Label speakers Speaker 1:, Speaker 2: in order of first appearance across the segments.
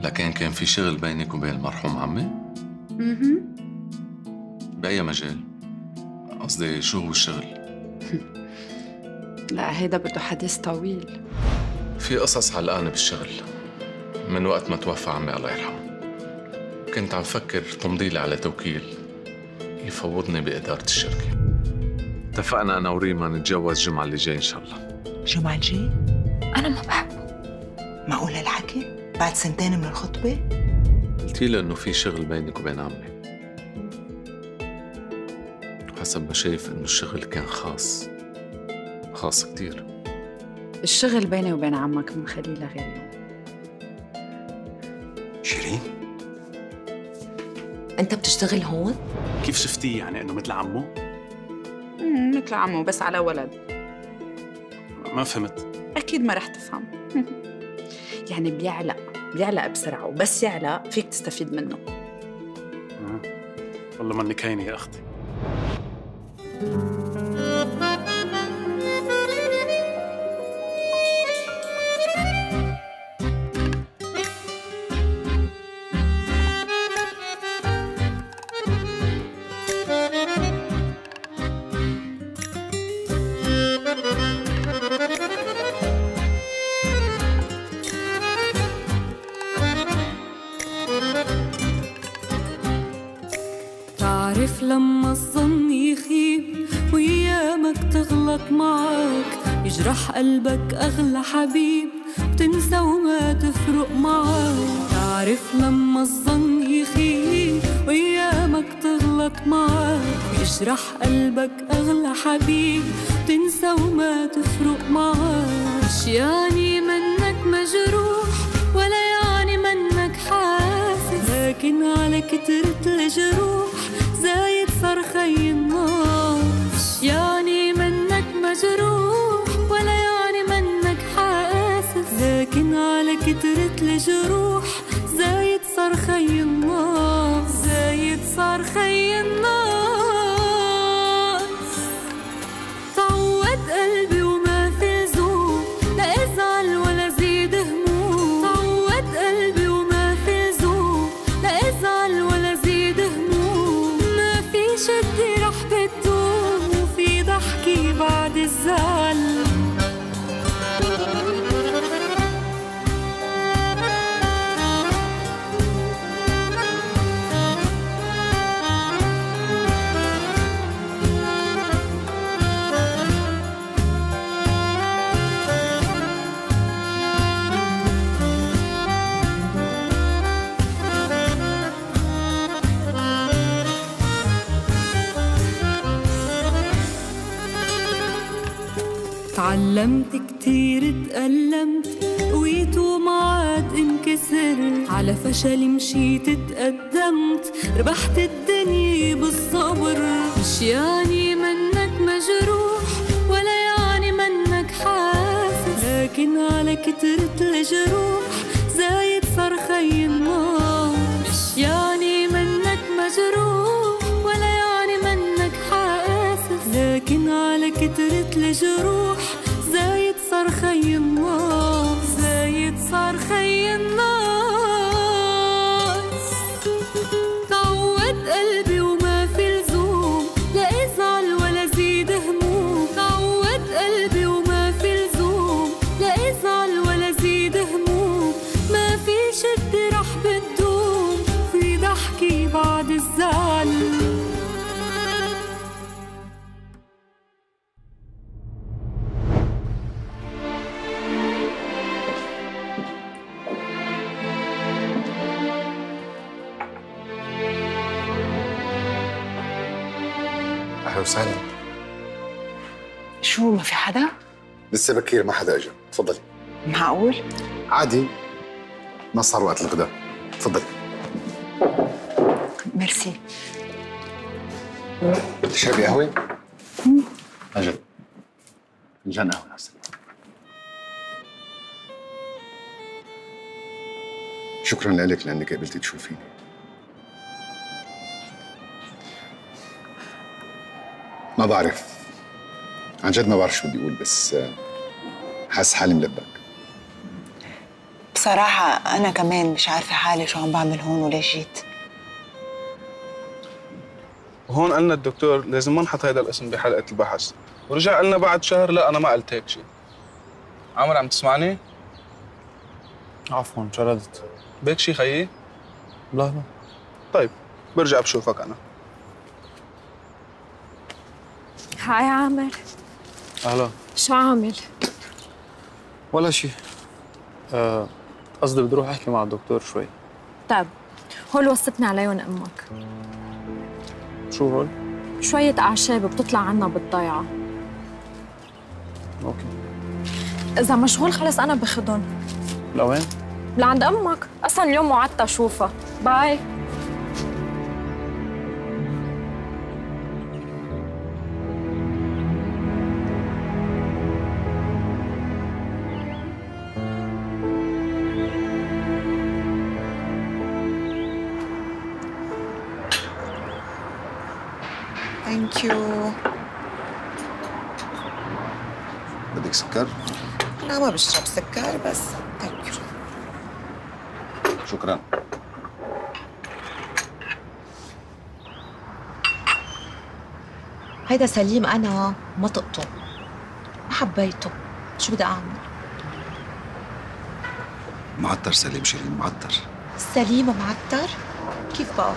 Speaker 1: لكن كان في شغل بينك وبين المرحوم عمي؟ بأي مجال؟ قصدي شو هو الشغل؟
Speaker 2: لا هيدا بده حديث طويل.
Speaker 1: في قصص علقانة بالشغل من وقت ما توفى عمي الله يرحمه. كنت عم فكر تمضيلي على توكيل يفوضني بإدارة الشركة. اتفقنا أنا وريما نتجوز الجمعة اللي جاي إن شاء الله.
Speaker 3: الجمعة الجاي؟ أنا ما بحبه. معقول هالحكي؟ بعد سنتين من الخطبة؟
Speaker 1: قلت له إنه في شغل بينك وبين عمي. حسب ما شايف إنه الشغل كان خاص كتير.
Speaker 2: الشغل بيني وبين عمك من خليل غير يوم.
Speaker 4: شيرين؟
Speaker 3: أنت بتشتغل هون؟
Speaker 4: كيف شفتيه يعني إنه مثل عمه؟
Speaker 2: مثل عمه بس على ولد.
Speaker 4: ما فهمت.
Speaker 2: أكيد ما رح تفهم. يعني بيعلق بسرعة، وبس يعلق فيك تستفيد منه.
Speaker 4: والله منك هينة يا أختي.
Speaker 5: تعرف لما الظن يخيب وأيامك تغلط معك، يجرح قلبك أغلى حبيب بتنسى وما تفرق معك. تعرف لما الظن يخيب وأيامك تغلط معك، يجرح قلبك أغلى حبيب بتنسى وما تفرق معك. مش يعني منك مجروح ولا يعني منك حاسس، لكن على كترة الجروح زايد صار خي النار. يعني منك مجروح ولا يعني منك حاسس، لكن على كترة الجروح زايد صار خي النار. زايد صار خي النار. تعود قلبي وما في لزوم لا ازعل ولا زيد هموم. تعود قلبي وما في لزوم لا ازعل ولا زيد هموم. ما في شدي رح بتدوم وفي ضحكي بعد الزعل. تعلمت كتير تألمت قويت وما عاد انكسر. على فشلي مشيت تقدمت ربحت الدنيا بالصبر. مش يعني منك مجروح ولا يعني منك حاسس، لكن على كترة الجروح زايد صار خي النار. مش يعني منك مجروح ولا يعني منك حاسس، لكن على كترة الجروح زايد صار خي النار. زايد صار خي النار. تعود قلبي وما في لزوم لا ازعل ولا زيد هموم. تعود قلبي وما في لزوم لا ازعل ولا زيد هموم. ما في شدة رح بتدوم في ضحكي بعد الزعل.
Speaker 6: أهلا وسهلا.
Speaker 3: شو ما في حدا؟
Speaker 6: لسه بكير ما حدا اجى، تفضلي.
Speaker 3: معقول؟
Speaker 6: عادي، ما صار وقت الغداء، تفضلي.
Speaker 3: ميرسي.
Speaker 6: تشربي قهوة؟ أجل فنجان قهوة أحسن. شكراً لك لأنك قبلتي تشوفيني. ما بعرف، عن جد ما بعرف شو بدي أقول، بس حاسس حالي ملبك.
Speaker 3: بصراحة أنا كمان مش عارفة حالي شو عم بعمل هون وليش جيت.
Speaker 7: وهون قالنا الدكتور لازم ما نحط هيدا الاسم بحلقة البحث، ورجع قالنا بعد شهر لا أنا ما قلت هيك شيء. عمر عم تسمعني؟
Speaker 4: عفوا شردت.
Speaker 7: بيك شي خيي؟
Speaker 4: لا لا.
Speaker 7: طيب برجع بشوفك أنا.
Speaker 8: هاي عامر.
Speaker 4: أهلا.
Speaker 8: شو عامل؟
Speaker 4: ولا شيء. قصدي بدي اروح احكي مع الدكتور شوي.
Speaker 8: طيب هول وصتني عليهم امك.
Speaker 4: شو هول؟
Speaker 8: شوية أعشاب بتطلع عنا بالضيعة.
Speaker 4: اوكي.
Speaker 8: إذا مشغول خلص أنا باخدهم.
Speaker 4: لوين؟
Speaker 8: لعند أمك، أصلاً اليوم وعدتها أشوفها. باي.
Speaker 3: ثانك يو.
Speaker 6: بدك سكر؟
Speaker 3: أنا ما بشرب سكر بس ثانك يو.
Speaker 6: شكرا.
Speaker 9: هيدا سليم أنا ما طقته، ما حبيته، شو بدي أعمل؟
Speaker 6: معتر سليم شيرين، معتر.
Speaker 9: سليم معتر؟ كيف بقى؟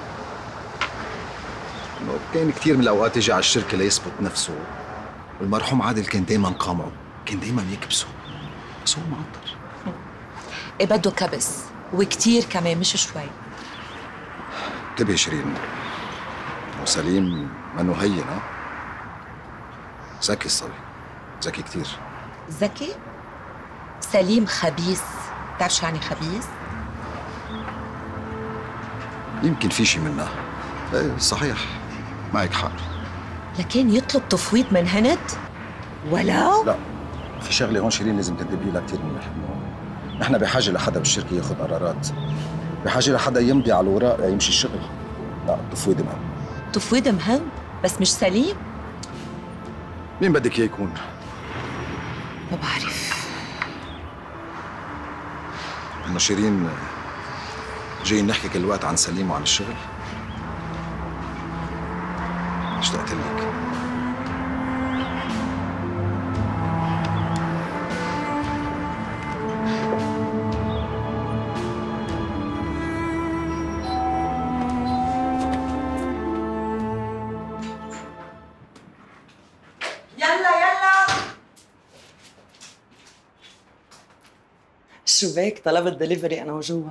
Speaker 6: كان كثير من الأوقات يجي على الشركة ليثبت نفسه، والمرحوم عادل كان دايما قامعه، كان دايما يكبسه، بس هو معتر.
Speaker 9: إيه بده كبس، وكتير كمان مش شوي.
Speaker 6: انتبهي شيرين، وسليم منه هين، ها؟ ذكي الصبي، ذكي كثير.
Speaker 9: ذكي؟ سليم خبيث، بتعرف شو يعني خبيث؟
Speaker 6: يمكن في شي منها. ايه صحيح، معك حق.
Speaker 9: لكن يطلب تفويض من هند؟ ولا؟
Speaker 6: لا، في شغله هون شيرين لازم تنتبهي لها كثير منيح. نحن بحاجه لحدا بالشركه ياخذ قرارات، بحاجه لحدا يمضي على الوراق يمشي الشغل. لا، التفويض مهم.
Speaker 9: تفويض مهم بس مش سليم؟
Speaker 6: مين بدك اياه يكون؟
Speaker 9: ما بعرف.
Speaker 6: إنه شيرين جايين نحكي كل وقت عن سليم وعن الشغل. اشتقت لك.
Speaker 10: شو بك؟ طلبت دليفري أنا وجوا.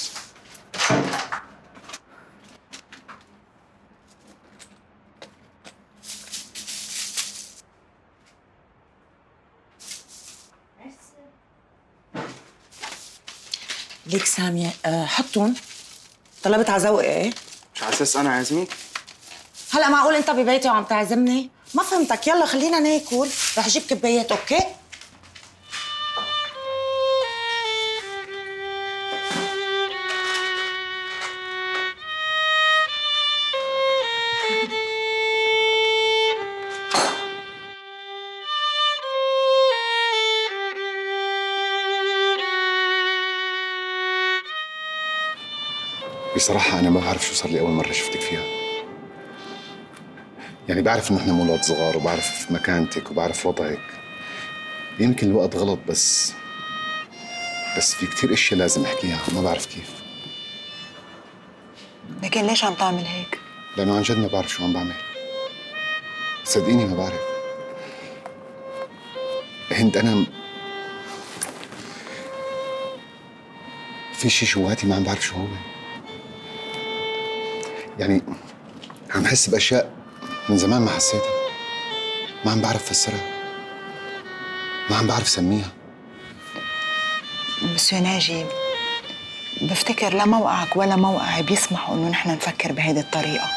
Speaker 10: ليك سامية، حطهم. طلبت على ذوقي. ايه؟
Speaker 11: مش على اساس انا عازمك؟
Speaker 10: هلا معقول انت ببيتي وعم تعزمني؟ ما فهمتك. يلا خلينا ناكل، رح اجيب كبايات. اوكي؟
Speaker 6: بصراحة أنا ما بعرف شو صار لي أول مرة شفتك فيها. يعني بعرف إنه إحنا مولاد صغار وبعرف مكانتك وبعرف وضعك. يمكن الوقت غلط بس في كتير أشياء لازم أحكيها، ما بعرف كيف.
Speaker 3: لكن ليش عم تعمل هيك؟
Speaker 6: لأنه عن جد ما بعرف شو عم بعمل. صدقيني ما بعرف. هند أنا في شي جواتي ما عم بعرف شو هو. يعني عم حس بأشياء من زمان ما حسيتها، ما عم بعرف فسرها، ما عم بعرف سميها.
Speaker 3: مسيو ناجي، بفتكر لا موقعك ولا موقعي بيسمحوا إنه نحن نفكر بهيدي الطريقة.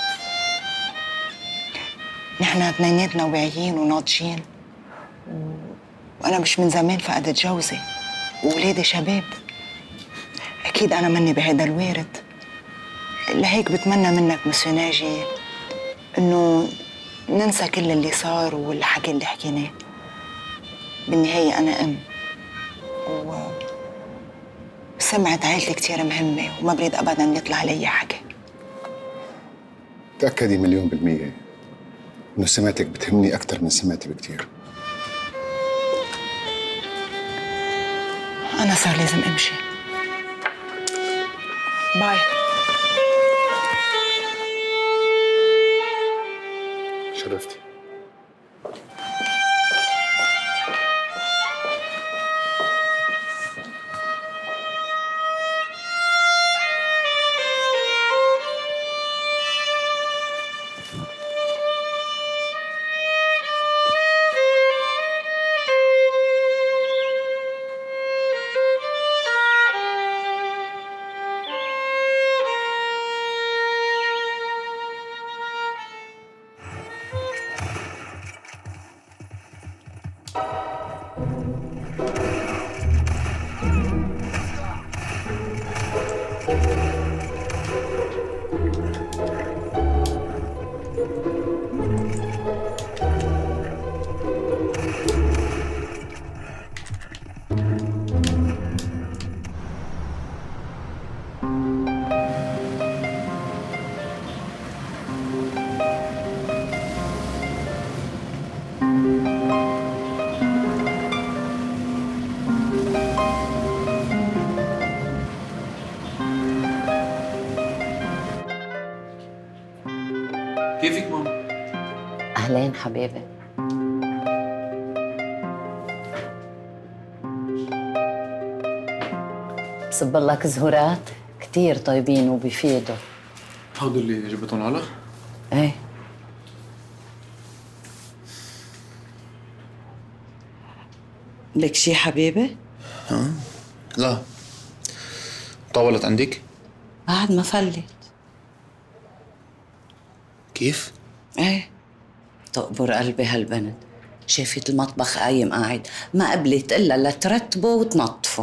Speaker 3: نحن اثنيناتنا واعيين وناضجين، وأنا مش من زمان فقدت جوزي وولادي شباب. أكيد أنا مني بهيدا الوارد. لهيك بتمنى منك مسيو ناجي إنه ننسى كل اللي صار والحكي اللي حكيناه. بالنهاية أنا أم سمعة عائلتي كتير مهمة وما بريد أبداً يطلع علي حكي.
Speaker 6: تأكدي 100% إنه سمعتك بتهمني أكثر من سمعتي بكتير.
Speaker 3: أنا صار لازم أمشي. باي.
Speaker 6: شرفتي.
Speaker 4: كيفك ماما؟
Speaker 9: أهلين حبيبي. بصب لك زهورات كتير طيبين وبيفيدوا.
Speaker 4: هودو اللي جبتهم على؟
Speaker 9: ايه.
Speaker 10: لك شي حبيبي؟
Speaker 4: ها؟ لا. طولت عندك؟
Speaker 10: بعد ما فلت.
Speaker 4: كيف؟
Speaker 10: ايه تقبر قلبي هالبنت. شافت المطبخ قايم قاعد ما قبلت الا لترتبه وتنظفه.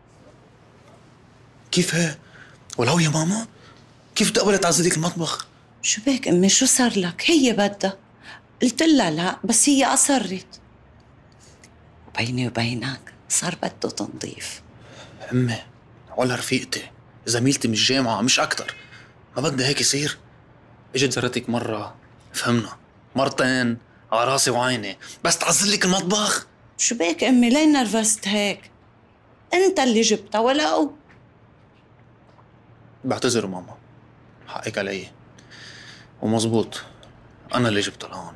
Speaker 11: كيف هي؟ ولو يا ماما كيف تقبل تعزليك المطبخ؟
Speaker 10: شو بك امي شو صار لك؟ هي بدها. قلت لها لا بس هي اصرت. وبيني وبينك صار بده تنظيف.
Speaker 11: امي ولا رفيقتي زميلتي من الجامعة مش أكتر، ما بدها هيك يصير. اجت زرتك مرة فهمنا، مرتين على راسي وعيني، بس تعزلك المطبخ؟
Speaker 10: شو بك امي ليه نرفزت هيك؟ انت اللي جبتها ولو.
Speaker 11: بعتذر ماما، حقك علي ومزبوط أنا اللي جبتها لهون.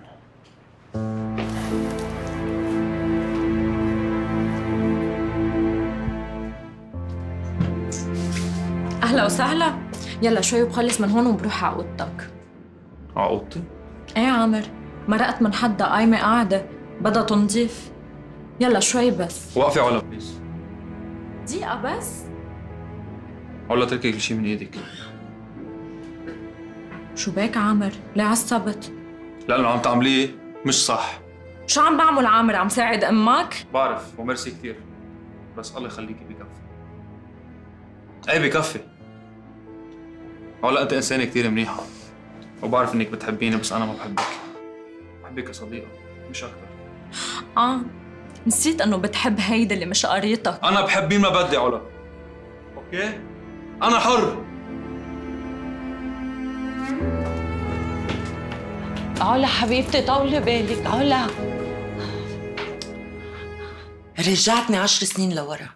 Speaker 8: اهلا وسهلا. يلا شوي وبخلص من هون وبروح على اوضتك.
Speaker 4: على اوضتي؟
Speaker 8: ايه عامر، مرقت من حدا قايمه قاعده بدها تنظيف. يلا شوي بس.
Speaker 4: وقفي علا بليز.
Speaker 8: دقيقة بس.
Speaker 4: علا تركي كل شيء من ايدك.
Speaker 8: شو بك عامر؟ ليه عصبت؟
Speaker 4: لأنه عم تعمليه مش صح.
Speaker 8: شو عم بعمل عامر؟ عم ساعد امك؟
Speaker 4: بعرف وميرسي كثير، بس الله يخليكي بكفي. ايه بكفي. علا انت انسانه كثير منيحه وبعرف انك بتحبيني، بس انا ما بحبك. بحبك كصديقه مش اكثر.
Speaker 8: نسيت انه بتحب هيدا اللي مش قريتك.
Speaker 4: انا بحب مين ما بدي علا. اوكي؟ انا حر.
Speaker 10: علا حبيبتي طولي بالك. علا
Speaker 9: رجعتني 10 سنين لورا.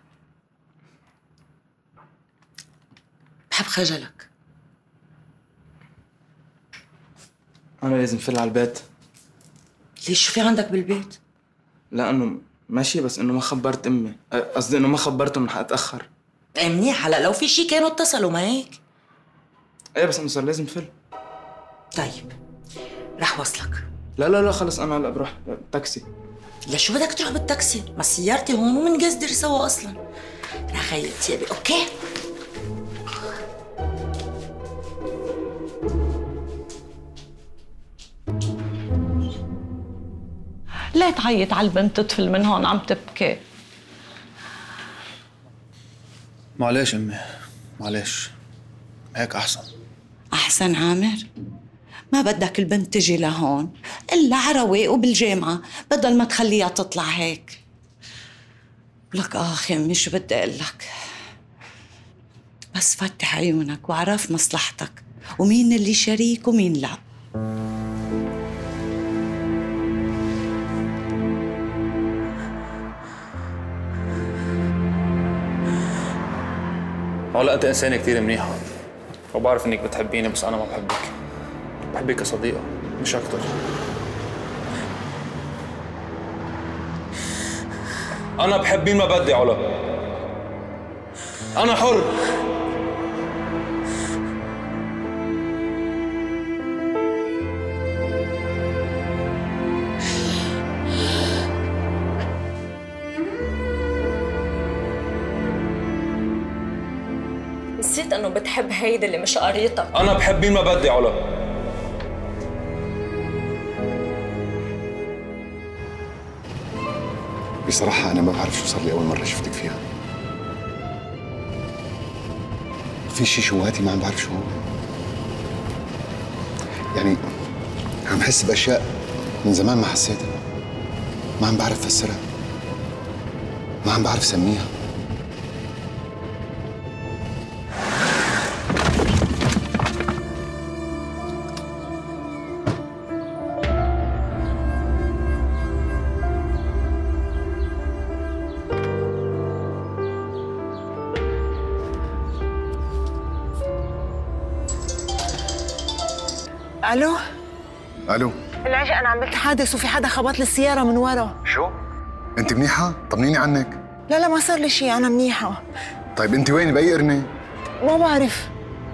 Speaker 9: بحب خجلك.
Speaker 7: أنا لازم فل على البيت.
Speaker 9: ليش شو في عندك بالبيت؟
Speaker 7: لا إنه ماشي، بس إنه ما خبرت أمي، قصدي إنه ما خبرتهم رح أتأخر.
Speaker 9: ايه منيح، هلا لو في شي كانوا اتصلوا، ما هيك؟
Speaker 7: إيه بس إنه صار لازم فل.
Speaker 9: طيب رح وصلك.
Speaker 7: لا خلص أنا هلا بروح تاكسي.
Speaker 9: لشو بدك تروح بالتاكسي؟ ما سيارتي هون ومنقصدر سوا اصلا. رح غير ثيابي، اوكي؟
Speaker 10: ليه تعيط على البنت تطفل من هون عم تبكي؟
Speaker 11: معلش امي، معلش، هيك احسن.
Speaker 10: احسن عامر؟ ما بدك البنت تجي لهون الا عروي وبالجامعه، بدل ما تخليها تطلع هيك. لك اخ يمي شو بدي اقول لك؟ بس فتح عيونك وعرف مصلحتك ومين اللي شريك ومين لا.
Speaker 4: علا انت انسانه كثير منيحه وبعرف انك بتحبيني بس انا ما بحبك. بحبك كصديقه مش اكثر. انا بحب مين ما بدي علا. انا حر.
Speaker 8: نسيت انه بتحب هيدي اللي مش قريتك.
Speaker 4: انا بحب مين ما بدي علا.
Speaker 6: بصراحة أنا ما بعرف شو صار لي أول مرة شفتك فيها. في شي جواتي ما عم بعرف شو هو. يعني عم حس بأشياء من زمان ما حسيتها. ما عم بعرف فسرها. ما عم بعرف سميها.
Speaker 3: الو
Speaker 6: الو
Speaker 3: العجق، انا عملت حادث وفي حدا خبط لي السياره من ورا.
Speaker 6: شو؟ انت منيحة؟ طمنيني عنك.
Speaker 3: لا ما صار لي شيء، انا منيحه.
Speaker 6: طيب انت وين؟ باي قرنة؟
Speaker 3: ما بعرف.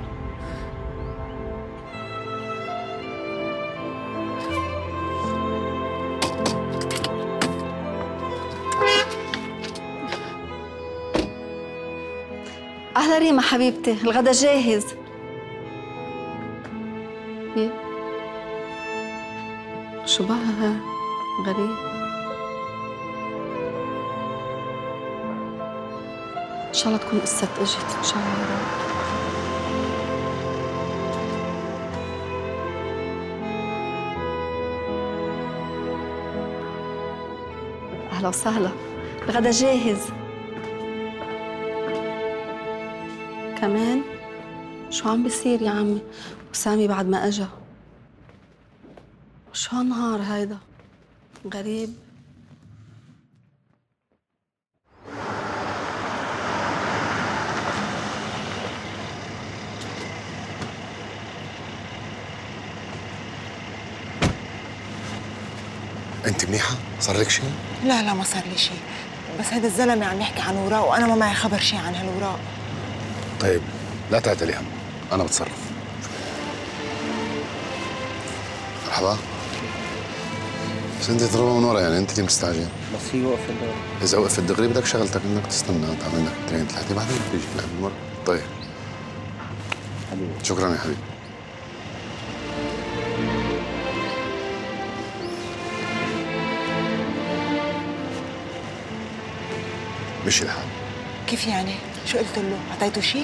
Speaker 12: أهلا ريما حبيبتي، الغدا جاهز. شو بها؟ غريب. إن شاء الله تكون قصة إجت، إن شاء الله. أهلا وسهلا، الغدا جاهز. كمان؟ شو عم بيصير يا عمي؟ وسامي بعد ما اجا. شو هالنهار هيدا؟ غريب.
Speaker 6: انت منيحة؟ صار لك شيء؟
Speaker 3: لا ما صار لي شيء، بس هذا الزلمه عم يحكي عن وراء وانا ما معي خبر شيء عن هالوراء.
Speaker 6: طيب لا تعتلي هم، أنا بتصرف. مرحبا. بس أنت تضربها من ورا، يعني أنت اللي مستعجل.
Speaker 13: بس هي وقفت الدغري.
Speaker 6: إذا وقفت الدغري بدك شغلتك إنك تستنى تعمل لك 2 3 بعدين بتيجي من ورا. طيب. حبيبي. شكرا يا حبيبي. مشي الحال.
Speaker 3: كيف يعني؟ شو قلت له؟ اعطيته شيء؟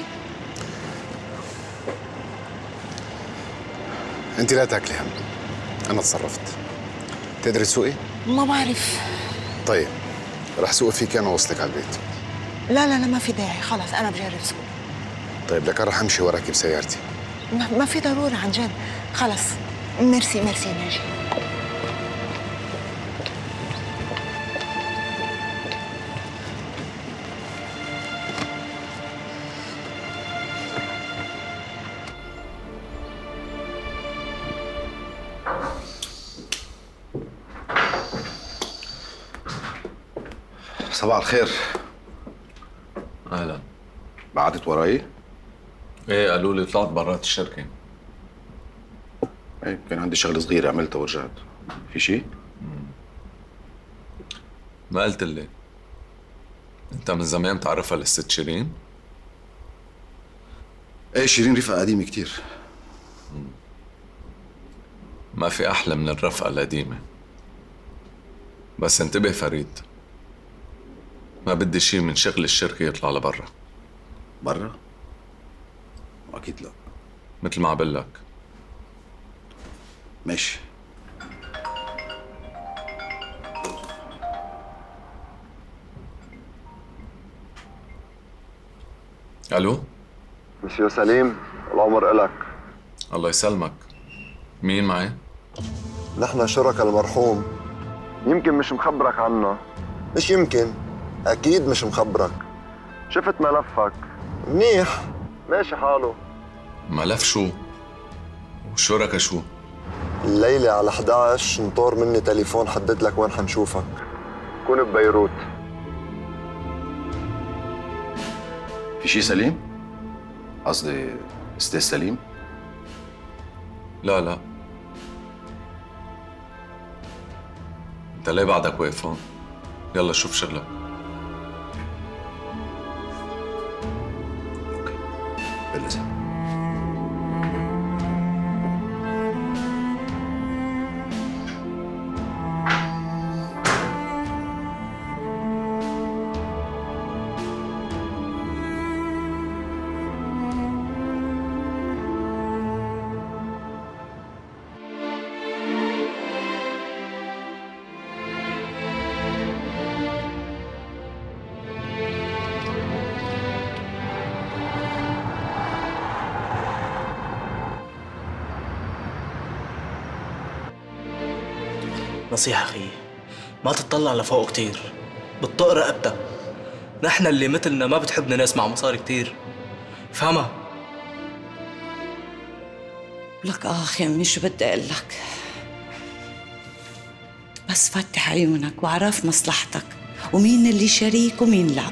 Speaker 6: انت لا تاكلي هم، انا تصرفت. تقدري تسوقي؟
Speaker 3: ما بعرف.
Speaker 6: طيب رح سوق فيك انا ووصلك على البيت.
Speaker 3: لا ما في داعي، خلص انا بجرب سوق.
Speaker 6: طيب لك رح امشي وراكي بسيارتي.
Speaker 3: ما في ضروره عن جد، خلص. ميرسي ناجي.
Speaker 6: صباح الخير.
Speaker 1: اهلا.
Speaker 6: بعدت وراي؟
Speaker 1: ايه قالوا لي طلعت برات الشركه.
Speaker 6: ايه كان عندي شغله صغيره عملتها ورجعت. في شيء؟
Speaker 1: ما قلت لي انت من زمان بتعرفها للست شيرين؟
Speaker 6: ايه شيرين رفقه قديمه كثير.
Speaker 1: ما في احلى من الرفقه القديمه. بس انتبه فريد، ما بدي شيء من شغل الشركة يطلع لبرا.
Speaker 6: برا؟ أكيد لا.
Speaker 1: مثل ما عبقول لك.
Speaker 6: ماشي.
Speaker 1: ألو؟
Speaker 13: مسيو سليم، العمر إلك.
Speaker 1: الله يسلمك. مين معي؟
Speaker 13: نحن شركاء المرحوم. يمكن مش مخبرك عنا. مش يمكن، أكيد مش مخبرك. شفت ملفك منيح، ماشي حاله.
Speaker 1: ملف شو؟ وشركاء شو؟
Speaker 13: الليلة على 11 نطور مني تليفون حدد لك وين حنشوفك. كون ببيروت.
Speaker 6: في شي سليم؟ قصدي استاذ سليم؟
Speaker 1: لا انت ليه بعدك واقف هون؟ يلا شوف شغلك.
Speaker 6: بالإذن.
Speaker 14: نصيحة خيي، ما تطلع لفوق كتير، بتطق رقبتك. نحن اللي مثلنا ما بتحبنا ناس مع مصاري كتير، فهمها؟
Speaker 10: لك أخي شو بدي أقول لك، بس فتح عيونك وعرف مصلحتك ومين اللي شريك ومين لا.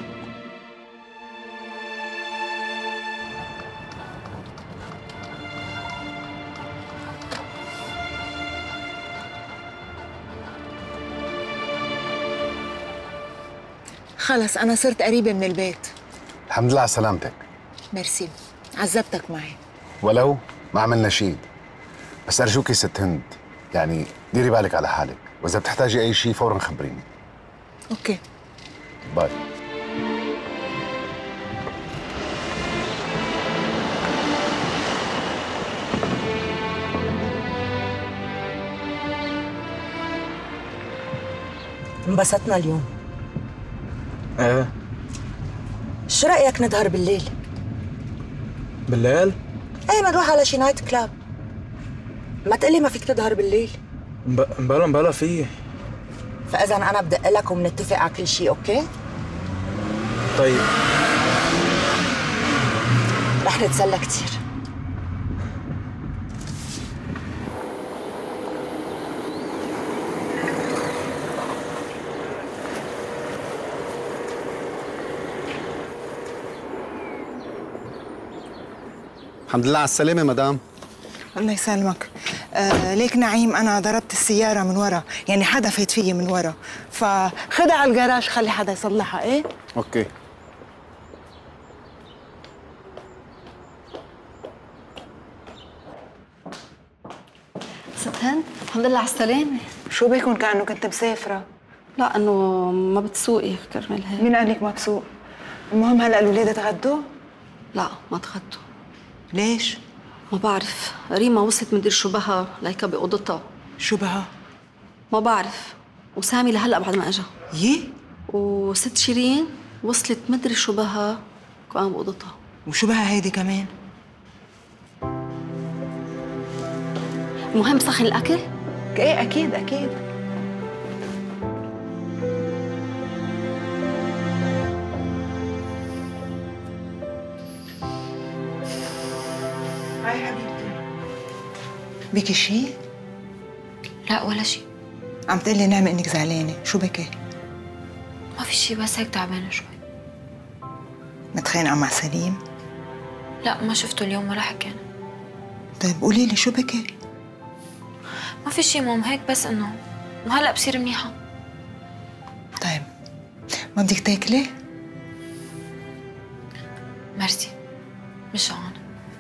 Speaker 3: خلص أنا صرت قريبة من البيت.
Speaker 15: الحمد لله على سلامتك.
Speaker 3: ميرسي، عذبتك معي.
Speaker 15: ولو ما عملنا شيء، بس أرجوكي ست هند، يعني ديري بالك على حالك، وإذا بتحتاجي أي شيء فوراً خبريني.
Speaker 3: أوكي.
Speaker 15: باي.
Speaker 9: انبسطنا اليوم.
Speaker 14: ايه.
Speaker 9: شو رأيك نظهر بالليل؟
Speaker 14: بالليل؟
Speaker 9: ايه بنروح على شي نايت كلاب. ما تقلي ما فيك تظهر بالليل.
Speaker 14: مبلا فيه.
Speaker 9: فإذا أنا بدق لك وبنتفق على كل شيء، أوكي؟
Speaker 14: طيب.
Speaker 9: رح نتسلى كتير.
Speaker 15: الحمد لله على السلامة مدام.
Speaker 3: الله يسلمك. ليك نعيم أنا ضربت السيارة من ورا، يعني حدا فات فيي من ورا، فخدها على الجراج خلي حدا يصلحها. إيه؟
Speaker 15: أوكي.
Speaker 12: ست هند الحمد لله على السلامة.
Speaker 3: شو بكون كأنه كنت مسافرة؟
Speaker 12: لا إنه ما بتسوقي كرمال هيك.
Speaker 3: مين قال لك ما بسوق؟ المهم هلا الولاد تغدوا؟
Speaker 12: لا ما تغدوا.
Speaker 3: ليش؟
Speaker 12: ما بعرف، ريما وصلت مدري شو بها ليكا بأوضتها.
Speaker 3: شو بها؟
Speaker 12: ما بعرف، وسامي لهلا بعد ما اجا.
Speaker 3: يي؟
Speaker 12: وست شيرين وصلت مدري شو بها كمان بأوضتها.
Speaker 3: وشو بها هيدي كمان؟
Speaker 12: المهم سخن الأكل؟
Speaker 3: ايه أكيد أكيد. هاي حبيبتي. بكي شي؟
Speaker 16: لا ولا شي.
Speaker 3: عم تقلي نعمة إنك زعلانة، شو بكي؟
Speaker 16: ما في شي بس هيك تعبانة شوي.
Speaker 3: متخانقة مع سليم؟
Speaker 16: لا ما شفته اليوم ولا حكينا.
Speaker 3: طيب قولي لي شو بكي؟
Speaker 16: ما في شي مام، هيك بس إنه هلا بصير منيحة.
Speaker 3: طيب ما بدك تاكلي؟
Speaker 16: ميرسي مش جوعانة.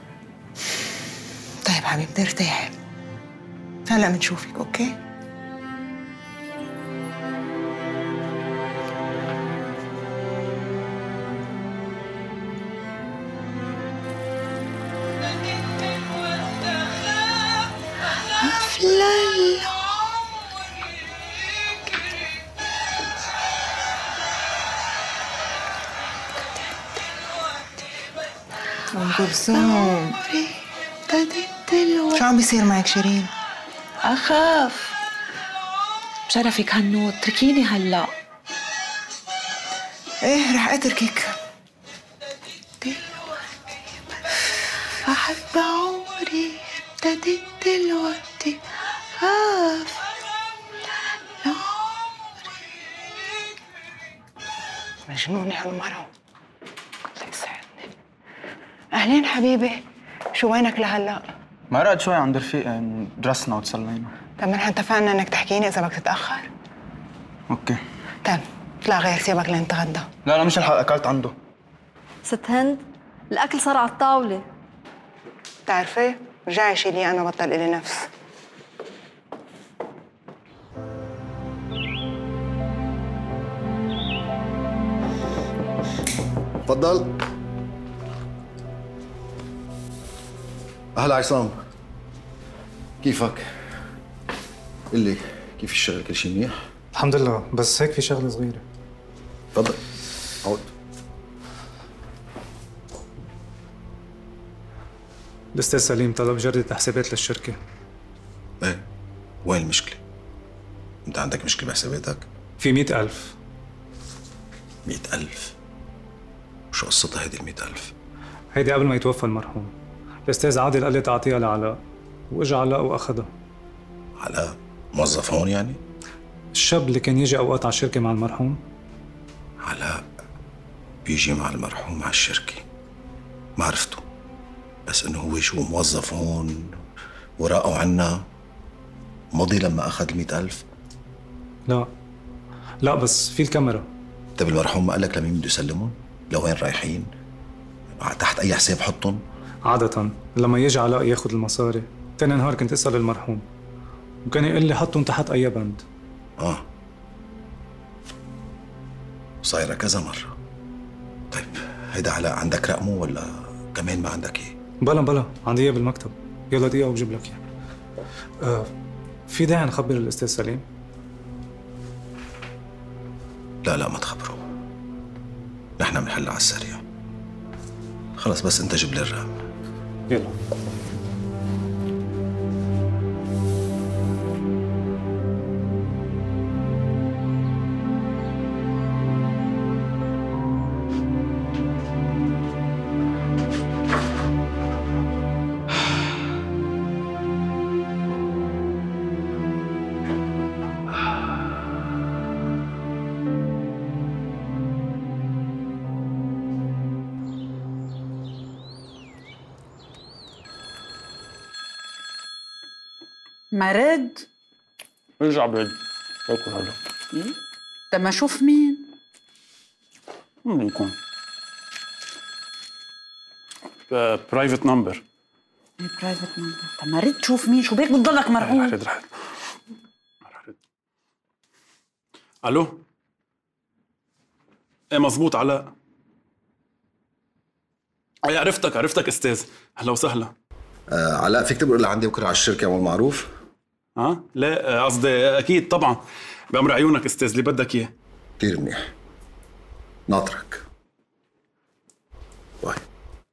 Speaker 3: طيب حبيبتي ارتاحي، هلا بنشوفك. اوكي؟
Speaker 9: لالا
Speaker 3: كلثوم. شو عم بيصير معك شيرين؟
Speaker 10: أخاف. بشرفك هالنوت اتركيني هلا.
Speaker 3: ايه رح اتركك.
Speaker 10: أحب عمري ابتدت دلوقتي خاف.
Speaker 3: مجنونة هالمرة. الله يسعدني. أهلين حبيبي، شو وينك لهلا؟
Speaker 14: مرقت شوي عند رفيقي، درسنا وتسلينا.
Speaker 3: طب نحن اتفقنا انك تحكيني إذا بدك تتأخر.
Speaker 14: اوكي.
Speaker 3: طيب اطلع غير سيبك لنتغدى.
Speaker 14: لا مش الحق، أكلت عنده.
Speaker 12: ست هند، الأكل صار على الطاولة.
Speaker 3: بتعرفي؟ رجعي شيلي أنا بطل إلي نفس.
Speaker 6: تفضل. أهلا عصام، كيفك؟ قل لي كيف الشغل، كل شيء منيح؟
Speaker 17: الحمد لله، بس هيك في شغله صغيره.
Speaker 6: تفضل عود.
Speaker 17: الأستاذ سليم طلب جردة حسابات للشركة.
Speaker 6: ايه، وين المشكلة؟ أنت عندك مشكلة بحساباتك؟
Speaker 17: في 100,000.
Speaker 6: 100,000؟ شو قصتها هيدي 100,000؟
Speaker 17: هيدي قبل ما يتوفى المرحوم. الأستاذ عادل قال لي تعطيها لعلاء، وإجا علاء وأخذها.
Speaker 6: علاء موظف هون يعني؟
Speaker 17: الشاب اللي كان يجي أوقات على الشركة مع المرحوم.
Speaker 6: علاء بيجي مع المرحوم على الشركة، ما عرفته، بس إنه هو شو موظف هون وراءه عنا مضي لما أخذ 100,000؟
Speaker 17: لا بس في الكاميرا.
Speaker 6: طيب المرحوم ما قال لك لمين بده يسلمهم؟ لوين رايحين؟ تحت أي حساب حطهم؟
Speaker 17: عادة لما يجي علاء ياخذ المصاري، تاني نهار كنت اسأل المرحوم وكان يقول لي حطهم تحت أي بند.
Speaker 6: صايرة كذا مرة. طيب هيدا علاء عندك رقمه ولا كمان ما عندك ايه؟
Speaker 17: بلا عندي اياه بالمكتب. يلا دقيقة وبجيب لك اياه. في داعي نخبر الأستاذ سليم؟
Speaker 6: لا ما تخبره، نحن بنحل على السريع. خلص بس انت جيب لي الرقم.
Speaker 17: يلا.
Speaker 2: مرد؟
Speaker 11: ارجع بعد باكل هلا.
Speaker 2: ايه؟ طب ما اشوف مين؟
Speaker 11: مين يكون؟ برايفت نمبر.
Speaker 2: برايفت نمبر؟ طب ما رد تشوف مين، شو بيك بتضلك مرعوب؟
Speaker 11: رح رد. الو؟ ايه مزبوط علاء. ايه عرفتك استاذ، اهلا وسهلا.
Speaker 6: علاء فيك تقول اللي عندي بكره على الشركه اول معروف؟
Speaker 11: لا قصدي اكيد طبعا، بأمر عيونك استاذ اللي بدك اياه.
Speaker 6: كثير منيح، ناطرك. باي.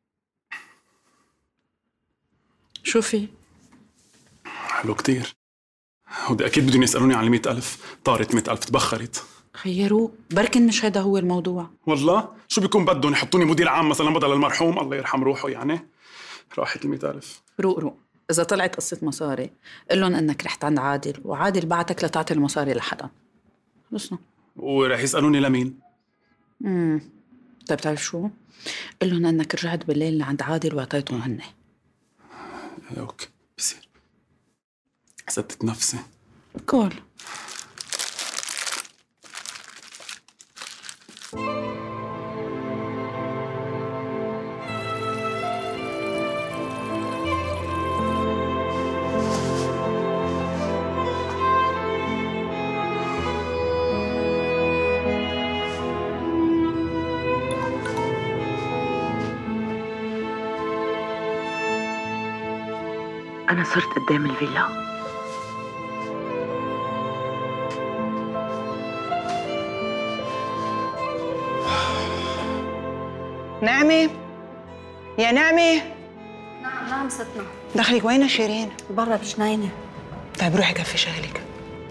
Speaker 2: شو في؟
Speaker 11: حلو كتير. ودي اكيد بدهم يسالوني عن 100,000. طارت 100,000 تبخرت.
Speaker 2: خيروه، بركن مش هذا هو الموضوع.
Speaker 11: والله شو بيكون بدهم يحطوني مدير عام مثلا بدل المرحوم، الله يرحم روحه يعني. راحت 100,000.
Speaker 2: روق إذا طلعت قصة مصاري قل لهم إنك رحت عند عادل وعادل بعتك لتعطي المصاري لحدا. خلصنا.
Speaker 11: ورح يسألوني لمين؟
Speaker 2: طيب بتعرف شو؟ قل لهم إنك رجعت بالليل لعند عادل وعطيتهم هن.
Speaker 11: اوكي بصير. حسدت نفسي.
Speaker 2: كول.
Speaker 10: أنا صرت قدام الفيلا.
Speaker 3: نعمة يا نعمة.
Speaker 12: نعم ستنا.
Speaker 3: دخلك وين شيرين؟
Speaker 12: برا بجنينة.
Speaker 3: طيب روحي كفي شغلك.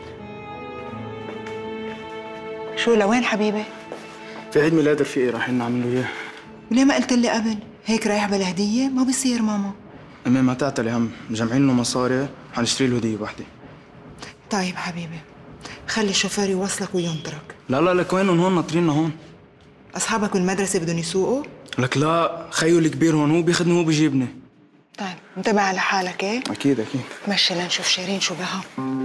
Speaker 3: شو لوين حبيبي؟
Speaker 14: في عيد ميلاد رفيقي رايحين نعمل له اياه.
Speaker 3: وليه ما قلت لي قبل؟ هيك رايح بلا هدية؟ ما بصير ماما.
Speaker 14: امي ما تعتلي هم، مجمعين له مصاري حنشتري له هدية وحدة.
Speaker 3: طيب حبيبي، خلي الشوفير يوصلك وينطرك.
Speaker 14: لا لك وينهم هون ناطريننا هون.
Speaker 3: أصحابك بالمدرسة بدهم يسوقوا؟
Speaker 14: لك لا، خيو الكبير هون هو بياخذني هو بيجيبني.
Speaker 3: طيب انتبه على حالك ايه؟
Speaker 14: أكيد.
Speaker 3: مشي لنشوف شيرين شو بها.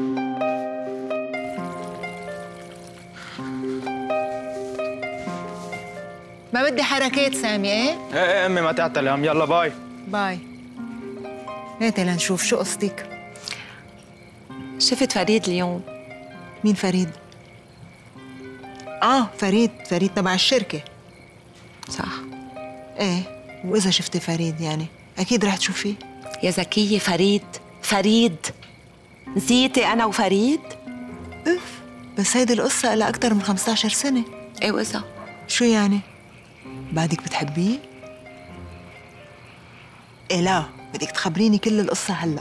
Speaker 3: ما بدي حركات سامي ايه؟
Speaker 14: ايه امي ما تعتلي هم، يلا باي.
Speaker 3: باي. هاتي لنشوف شو قصتك.
Speaker 10: شفت فريد اليوم.
Speaker 3: مين فريد؟ فريد تبع الشركة.
Speaker 10: صح.
Speaker 3: ايه، وإذا شفتي فريد يعني أكيد رح تشوفيه.
Speaker 10: يا زكية فريد نسيتي أنا وفريد؟
Speaker 3: بس هيدي القصة لها أكتر من 15 سنة.
Speaker 10: ايه وإذا؟
Speaker 3: شو يعني؟ بعدك بتحبيه؟ إيه لا، بدك تخبريني كل القصة هلأ.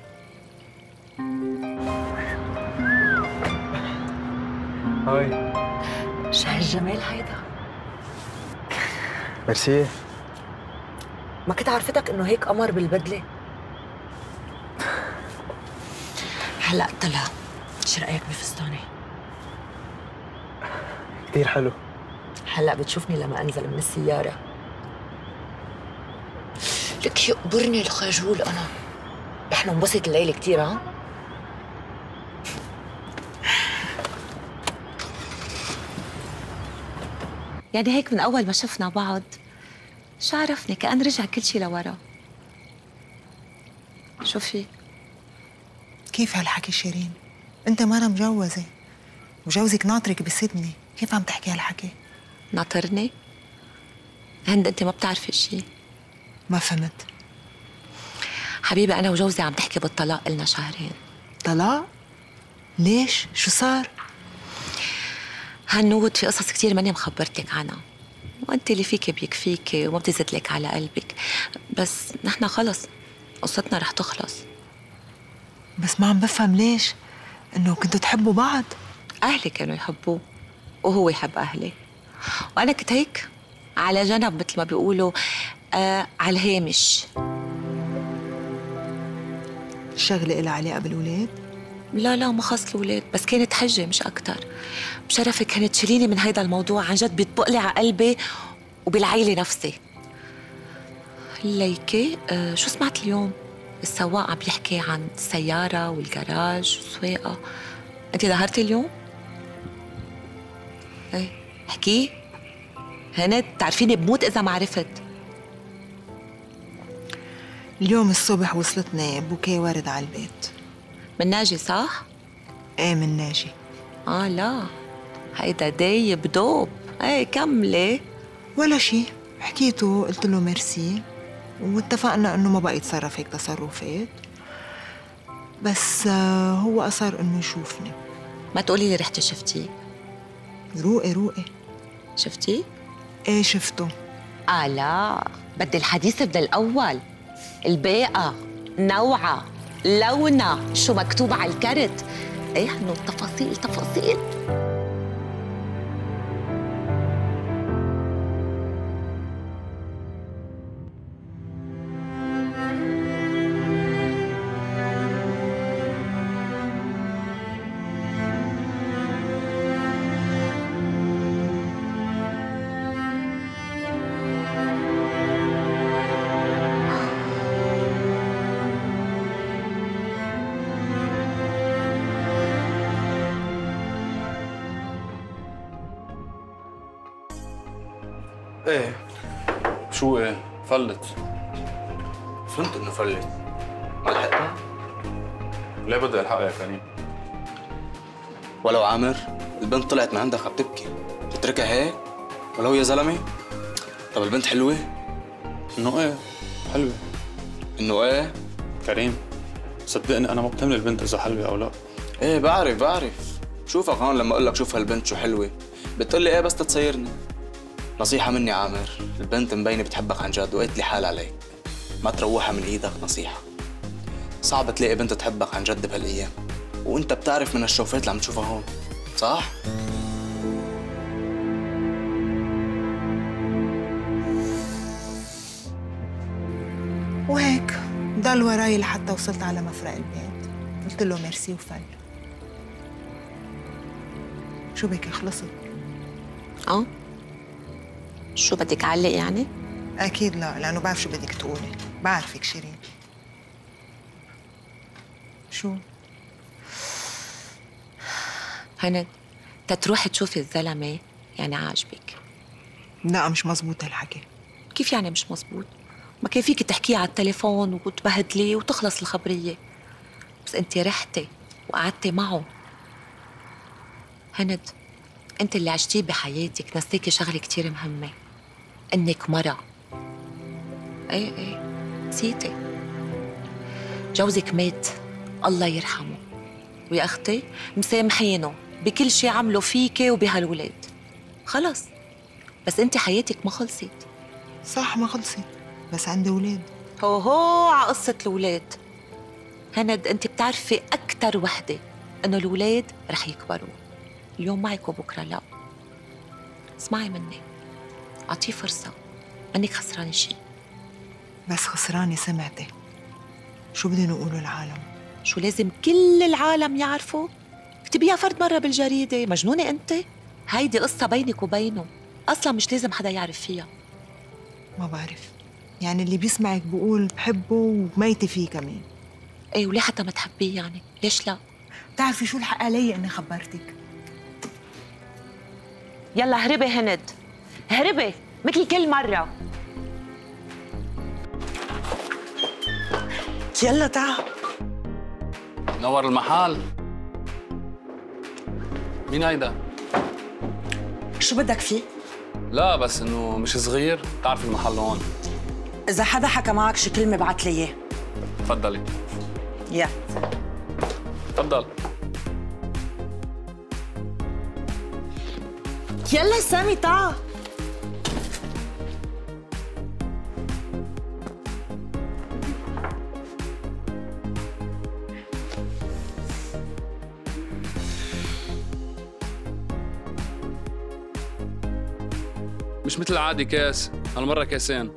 Speaker 14: هاي.
Speaker 10: شو هالجمال هيدا؟
Speaker 14: ميرسي.
Speaker 10: ما كنت عرفتك إنه هيك قمر بالبدلة. هلأ طلع، شو رأيك بفستاني؟
Speaker 14: كتير حلو.
Speaker 10: هلأ بتشوفني لما أنزل من السيارة. لك يقبرني الخجول أنا. رح ننبسط الليلة كتير ها؟ يعني هيك من أول ما شفنا بعض شو عرفني كأن رجع كل شي لورا. شو في؟
Speaker 3: كيف هالحكي شيرين؟ أنت ما أنا مجوزة وجوزك ناطرك بسيدني، كيف عم تحكي هالحكي؟
Speaker 10: ناطرني؟ هند أنت ما بتعرفي شي.
Speaker 3: ما فهمت.
Speaker 10: حبيبي أنا وجوزي عم تحكي بالطلاق إلنا شهرين.
Speaker 3: طلاق؟ ليش؟ شو صار؟
Speaker 10: هنود في قصص كتير ماني مخبرتك عنها، وأنت اللي فيكي بيكفيكي وما بتزيد لك على قلبك، بس نحن خلص قصتنا رح تخلص.
Speaker 3: بس ما عم بفهم ليش؟ إنه كنتوا تحبوا بعض؟
Speaker 10: أهلي كانوا يحبوه وهو يحب أهلي، وأنا كنت هيك على جنب مثل ما بيقولوا على الهامش.
Speaker 3: الشغلة إلها علاقة بالولاد؟
Speaker 10: لا ما خص الولاد، بس كانت حجة مش أكتر. بشرفك كانت تشيليني من هيدا الموضوع، عن جد بيطبق لي على قلبي وبالعيلة نفسي. ليكي شو سمعت اليوم؟ السواق عم بيحكي عن السيارة والجراج والسواقة. أنت ظهرتي اليوم؟ ايه احكي. هند تعرفيني بموت إذا ما عرفت.
Speaker 3: اليوم الصبح وصلتني بوكيه ورد على البيت.
Speaker 10: من ناجي صح؟
Speaker 3: ايه من ناجي.
Speaker 10: لا هيدا دايب دوب. ايه كملي.
Speaker 3: ولا شي، حكيته قلت له ميرسي واتفقنا انه ما بقى يتصرف هيك تصرفات، بس هو اصر انه يشوفني.
Speaker 10: ما تقولي لي رحتي شفتيه.
Speaker 3: روقي
Speaker 10: شفتيه؟
Speaker 3: ايه شفته.
Speaker 10: لا بدي الحديث من الاول. الباقة نوعة لونة شو مكتوب على الكرت. ايه انه تفاصيل.
Speaker 4: ايه شو ايه؟ فلت.
Speaker 14: فهمت انه فلت. ما لحقتها؟
Speaker 4: ليه بدي الحقها يا كريم؟
Speaker 14: ولو عامر البنت طلعت من عندك عم تبكي، تتركها هيك؟ ولو يا زلمه؟ طب البنت حلوه؟
Speaker 4: انه ايه حلوه.
Speaker 14: انه ايه؟
Speaker 4: كريم صدقني انا ما بتهمني البنت اذا حلوه او لا.
Speaker 14: ايه بعرف. شوفك هون لما اقول لك شوف هالبنت شو حلوه، بتقول لي ايه بس تتصيرني. نصيحة مني عامر، البنت مبينة بتحبك عن جد وقلت لي حال عليك. ما تروحها من ايدك، نصيحة. صعب تلاقي بنت تحبك عن جد بهالايام، وانت بتعرف من الشوفات اللي عم تشوفها هون، صح؟
Speaker 3: وهيك ضل وراي لحتى وصلت على مفرق البيت. قلت له ميرسي وفل. شو بك خلصت؟
Speaker 10: شو بدك علق يعني؟
Speaker 3: اكيد لا، لانه بعرف شو بدك تقولي. بعرفك شيرين. شو؟
Speaker 10: هند تتروحي تشوفي الزلمه يعني عاجبك؟
Speaker 3: لا مش مزبوط هالحكي.
Speaker 10: كيف يعني مش مزبوط؟ ما كان فيكي تحكيه على التليفون وتبهدليه وتخلص الخبريه، بس انت رحتي وقعدتي معه. هند انت اللي عشتيه بحياتك نسيكي شغله كتير مهمه، انك مرة. ايه نسيتي. جوزك مات الله يرحمه، ويا اختي مسامحينه بكل شي عملوا فيكي وبهالولاد. خلص، بس انت حياتك ما خلصت.
Speaker 3: صح ما خلصت، بس عندي ولاد.
Speaker 10: هو على قصة الولاد. هند انت بتعرفي اكتر وحدة انه الولاد رح يكبروا، اليوم معك وبكره لا. اسمعي مني، اعطيه فرصة، منك خسرانة شي.
Speaker 3: بس خسرانة سمعتي. شو بدنا نقوله العالم؟
Speaker 10: شو لازم كل العالم يعرفوا؟ اكتبيها فرد مرة بالجريدة، مجنونة انت؟ هيدي قصة بينك وبينه، اصلا مش لازم حدا يعرف فيها.
Speaker 3: ما بعرف، يعني اللي بيسمعك بقول بحبه وميتة فيه كمان.
Speaker 10: ايه وليه حتى ما تحبيه يعني؟ ليش لا؟
Speaker 3: بتعرفي شو الحق علي اني خبرتك.
Speaker 10: يلا هربي هند، هربي مثل كل مرة.
Speaker 3: يلا تعال.
Speaker 18: نور المحل. مين هيدا؟
Speaker 9: شو بدك فيه؟
Speaker 18: لا بس انه مش صغير، بتعرف المحل هون.
Speaker 9: إذا حدا حكى معك شي كلمة بعت لي إياه.
Speaker 18: تفضلي.
Speaker 9: يا
Speaker 18: تفضل.
Speaker 9: يلا سامي تعال.
Speaker 18: مش مثل العادي كاس، هالمرة كاسين.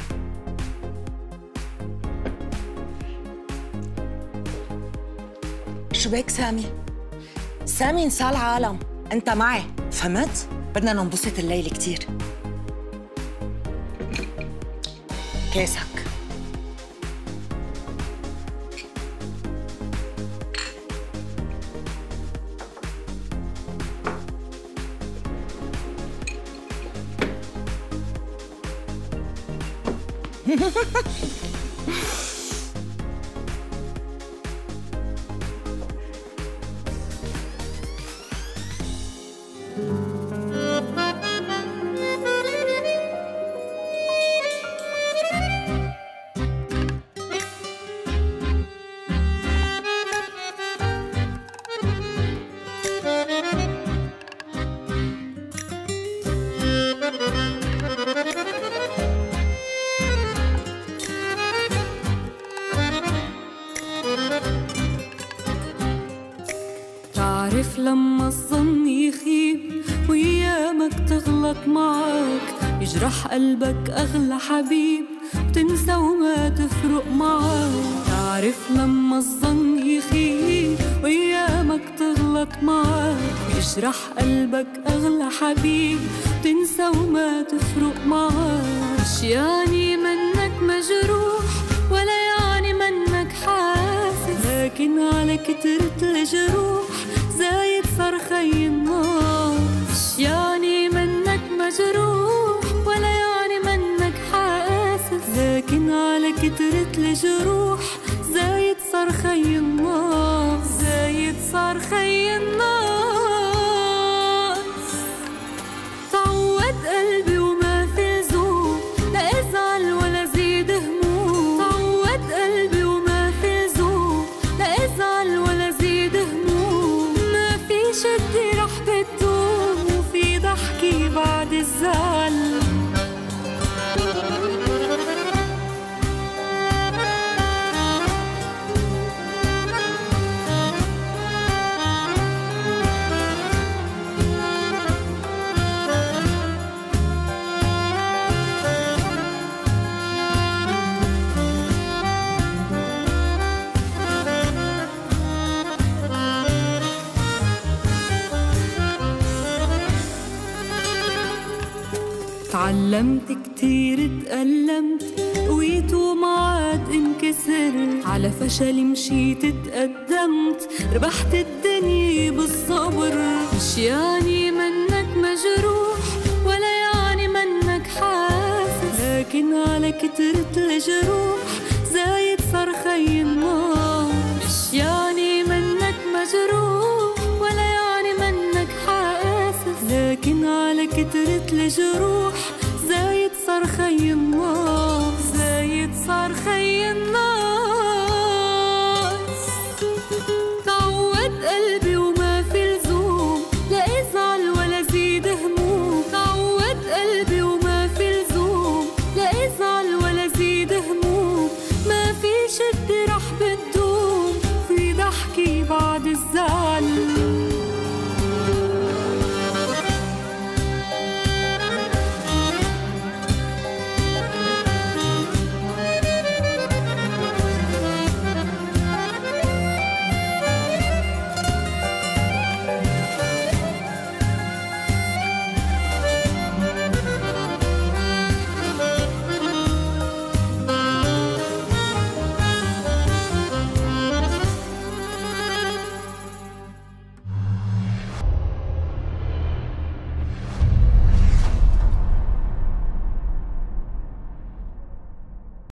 Speaker 9: شو بك سامي؟ سامي انسى العالم، انت معي، فهمت؟ بدنا ننبسط الليل كتير. كاسك.
Speaker 5: تعرف لما الظن يخيب وأيامك تغلط معك، يجرح قلبك أغلى حبيب تنسى وما تفرق معك. تعرف لما الظن يخيب وأيامك تغلط معك، يجرح قلبك أغلى حبيب تنسى وما تفرق معك. مش يعني منك مجروح ولا يعني منك حاسس، لكن على كترة الجروح زايد صار خي النار. مش يعني منك مجروح ولا يعني منك حاسس، لكن على كترة الجروح زايد صار خي النار، زايد صار خي النار. تعود قلبي وما في ذوق، لا ازعل ولا زيد هموم. تعود قلبي وما في ذوق، لا ازعل ولا زيد هموم. ما في شدي رح بتدوم، وفي ضحكي بعد الزعل. تعلمت كتير تألمت قويت وما عاد انكسر على فشلي مشيت تقدمت ربحت الدنيا بالصبر مش يعني منك مجروح ولا يعني منك حاسس لكن على كترة الجروح زايد صار خي النار مش يعني منك مجروح ولا يعني منك حاسس لكن على كترة الجروح زايد صار خي النار زايد صار خي النار